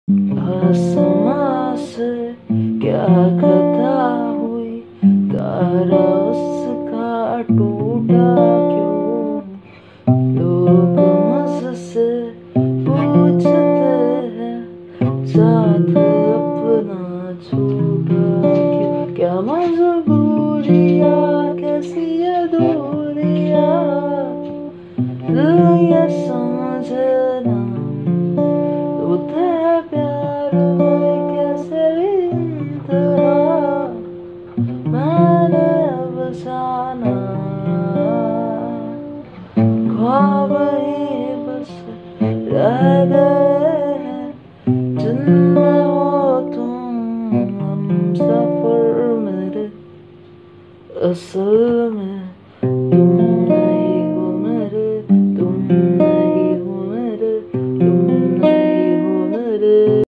आसमां से क्या खता हुई, तारा उसका टूटा क्यों? लोग मुझसे पूछते हैं, साथ अपना छूटा क्यों? क्या मजबूरियाँ, कैसी ये दूरियाँ, दिल ये समझना होता है प्यार में कैसे इंतहा। मैंने अब जाना ख्वाब ही बस रह गए हैं, जिनमें हो तुम हम सफर मेरे असल में।